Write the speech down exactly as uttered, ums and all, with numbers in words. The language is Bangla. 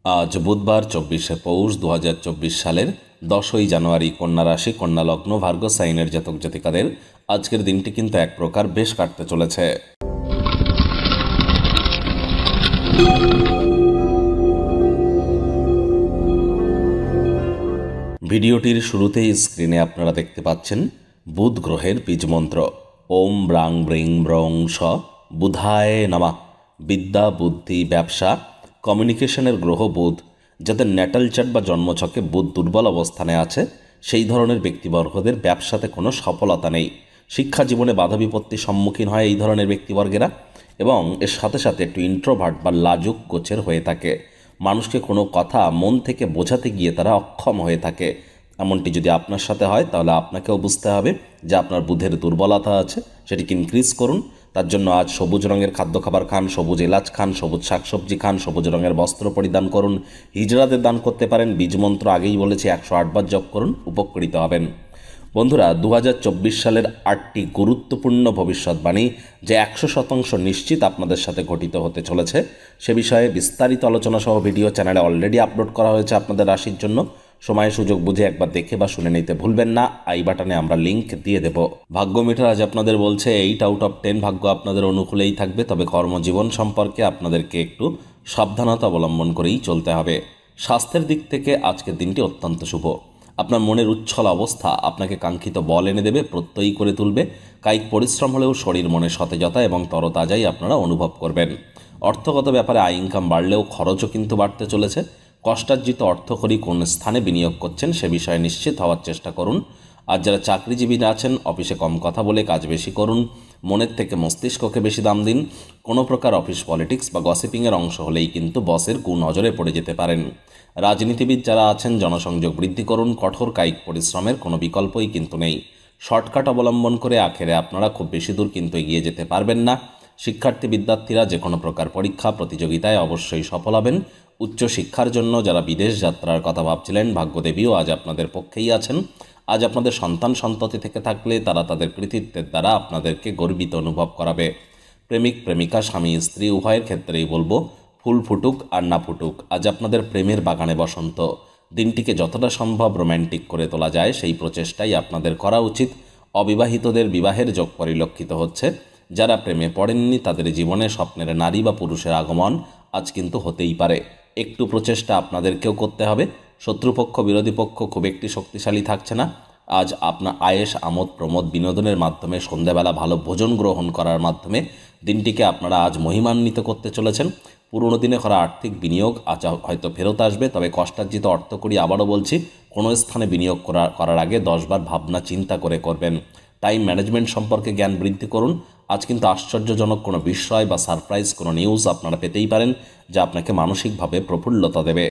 আজ বুধবার চব্বিশে পৌষ দু হাজার চব্বিশ সালের দশই জানুয়ারি কন্যা রাশি কন্যা লগ্ন ভার্গ সাইনের জাতক জাতিকাদের আজকের দিনটি কিন্তু এক প্রকার বেশ কাটতে চলেছে। ভিডিওটির শুরুতেই স্ক্রিনে আপনারা দেখতে পাচ্ছেন বুধ গ্রহের বীজমন্ত্র ওম ব্রাং ব্রিং ব্রং স বুধায় নামা। বিদ্যা, বুদ্ধি, ব্যবসা, কমিউনিকেশনের গ্রহ বুধ। যাদের ন্যাটাল চার্ট বা জন্মছকে বুধ দুর্বল অবস্থানে আছে সেই ধরনের ব্যক্তিবর্গদের ব্যবসাতে কোনো সফলতা নেই। শিক্ষা জীবনে বাধা বিপত্তির সম্মুখীন হয় এই ধরনের ব্যক্তিবর্গেরা, এবং এর সাথে সাথে একটু ইন্ট্রোভার্ট বা লাজুক গোছের হয়ে থাকে। মানুষকে কোনো কথা মন থেকে বোঝাতে গিয়ে তারা অক্ষম হয়ে থাকে। এমনটি যদি আপনার সাথে হয় তাহলে আপনাকেও বুঝতে হবে যে আপনার বুধের দুর্বলতা আছে, সেটিকে ইনক্রিজ করুন। তার জন্য আজ সবুজ রঙের খাদ্য খাবার খান, সবুজ এলাচ খান, সবুজ শাকসবজি খান, সবুজ রঙের বস্ত্র পরিধান করুন, হিজড়াদের দান করতে পারেন। বীজমন্ত্র আগেই বলেছি একশো আটবার জপ করুন, উপকৃত হবেন। বন্ধুরা, দু হাজার চব্বিশ সালের আটটি গুরুত্বপূর্ণ ভবিষ্যৎবাণী যে একশো শতাংশ নিশ্চিত আপনাদের সাথে ঘটিত হতে চলেছে সে বিষয়ে বিস্তারিত আলোচনা সহ ভিডিও চ্যানেলে অলরেডি আপলোড করা হয়েছে। আপনাদের রাশির জন্য সময় সুযোগ বুঝে একবার দেখে বা শুনে নিতে ভুলবেন না। আই বাটনে আমরা লিঙ্ক দিয়ে দেব। ভাগ্য মিটার আজ আপনাদের বলছে এইট আউট অফ টেন ভাগ্য আপনাদের অনুকূলেই থাকবে, তবে কর্মজীবন সম্পর্কে আপনাদেরকে একটু সাবধানতা অবলম্বন করেই চলতে হবে। স্বাস্থ্যের দিক থেকে আজকের দিনটি অত্যন্ত শুভ। আপনার মনের উচ্ছল অবস্থা আপনাকে কাঙ্ক্ষিত বল এনে দেবে, প্রত্যয়ী করে তুলবে। কায়িক পরিশ্রম হলেও শরীর মনে সতেজতা এবং তরতাজাই আপনারা অনুভব করবেন। অর্থগত ব্যাপারে আয় ইনকাম বাড়লেও খরচও কিন্তু বাড়তে চলেছে। কষ্টার্জিত অর্থকরী কোন স্থানে বিনিয়োগ করছেন সে বিষয়ে নিশ্চিত হওয়ার চেষ্টা করুন। আর যারা চাকরিজীবী আছেন অফিসে কম কথা বলে কাজ বেশি করুন, মনের থেকে মস্তিষ্ককে বেশি দাম দিন। কোনো প্রকার অফিস পলিটিক্স বা গসিপিংয়ের অংশ হলেই কিন্তু বসের কুনজরে পড়ে যেতে পারেন। রাজনীতিবিদ যারা আছেন জনসংযোগ বৃদ্ধি করুন, কঠোর কায়িক পরিশ্রমের কোনো বিকল্পই কিন্তু নেই। শর্টকাট অবলম্বন করে আখেরে আপনারা খুব বেশি দূর কিন্তু এগিয়ে যেতে পারবেন না। শিক্ষার্থী বিদ্যার্থীরা যে কোনো প্রকার পরীক্ষা প্রতিযোগিতায় অবশ্যই সফল হবেন। উচ্চশিক্ষার জন্য যারা বিদেশ যাত্রার কথা ভাবছিলেন ভাগ্যদেবীও আজ আপনাদের পক্ষেই আছেন। আজ আপনাদের সন্তান সন্ততি থেকে থাকলে তারা তাদের কৃতিত্বের দ্বারা আপনাদেরকে গর্বিত অনুভব করাবে। প্রেমিক প্রেমিকা, স্বামী স্ত্রী উভয়ের ক্ষেত্রেই বলবো ফুল ফুটুক আর না ফুটুক, আজ আপনাদের প্রেমের বাগানে বসন্ত। দিনটিকে যতটা সম্ভব রোম্যান্টিক করে তোলা যায় সেই প্রচেষ্টাই আপনাদের করা উচিত। অবিবাহিতদের বিবাহের যোগ পরিলক্ষিত হচ্ছে। যারা প্রেমে পড়েননি তাদের জীবনে স্বপ্নের নারী বা পুরুষের আগমন আজ কিন্তু হতেই পারে। একটু প্রচেষ্টা আপনাদেরকেও করতে হবে। শত্রুপক্ষ বিরোধী পক্ষ খুব একটি শক্তিশালী থাকছে না। আজ আপনার আয়েশ আমোদ প্রমোদ বিনোদনের মাধ্যমে সন্ধ্যাবেলা ভালো ভোজন গ্রহণ করার মাধ্যমে দিনটিকে আপনারা আজ মহিমান্বিত করতে চলেছেন। পুরনো দিনে করা আর্থিক বিনিয়োগ আজ হয়তো ফেরত আসবে, তবে কষ্টার্জিত অর্থ করি আবারও বলছি কোনো স্থানে বিনিয়োগ করা করার আগে দশবার ভাবনা চিন্তা করে করবেন। টাইম ম্যানেজমেন্ট সম্পর্কে জ্ঞান বৃদ্ধি করুন। আজ কিন্তু আশ্চর্যজনক কোনো বিষয় বা সারপ্রাইজ কোনো নিউজ আপনারা পেতেই পারেন যা আপনাকে মানসিকভাবে প্রফুল্লতা দেবে।